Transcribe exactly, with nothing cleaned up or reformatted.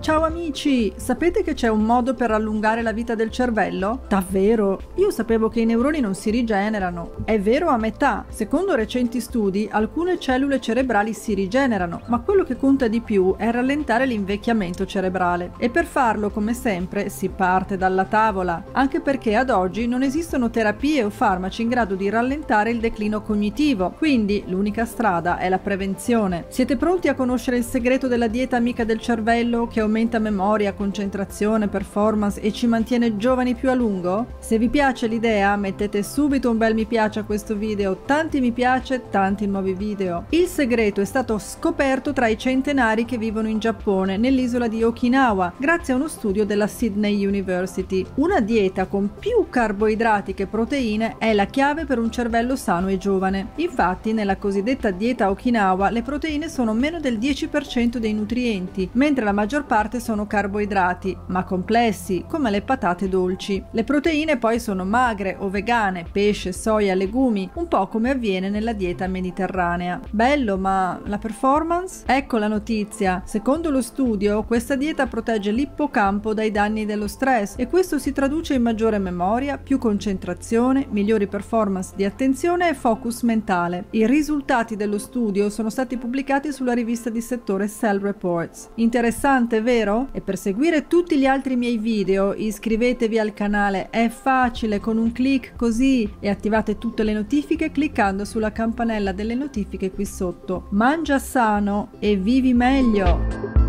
Ciao amici! Sapete che c'è un modo per allungare la vita del cervello? Davvero? Io sapevo che i neuroni non si rigenerano. È vero a metà. Secondo recenti studi, alcune cellule cerebrali si rigenerano, ma quello che conta di più è rallentare l'invecchiamento cerebrale. E per farlo, come sempre, si parte dalla tavola, anche perché ad oggi non esistono terapie o farmaci in grado di rallentare il declino cognitivo, quindi l'unica strada è la prevenzione. Siete pronti a conoscere il segreto della dieta amica del cervello che aumenta memoria, concentrazione, performance e ci mantiene giovani più a lungo? Se vi piace l'idea, mettete subito un bel mi piace a questo video, tanti mi piace, tanti nuovi video. Il segreto è stato scoperto tra i centenari che vivono in Giappone, nell'isola di Okinawa, grazie a uno studio della Sydney University. Una dieta con più carboidrati che proteine è la chiave per un cervello sano e giovane. Infatti, nella cosiddetta dieta Okinawa, le proteine sono meno del dieci per cento dei nutrienti, mentre la maggior parte sono carboidrati, ma complessi, come le patate dolci. Le proteine poi sono magre o vegane, pesce, soia, legumi, un po' come avviene nella dieta mediterranea. Bello, ma la performance? Ecco la notizia. Secondo lo studio, questa dieta protegge l'ippocampo dai danni dello stress e questo si traduce in maggiore memoria, più concentrazione, migliori performance di attenzione e focus mentale. I risultati dello studio sono stati pubblicati sulla rivista di settore Cell Reports. Interessante, vero? E per seguire tutti gli altri miei video iscrivetevi al canale, è facile, con un clic così, e attivate tutte le notifiche cliccando sulla campanella delle notifiche qui sotto. Mangia sano e vivi meglio!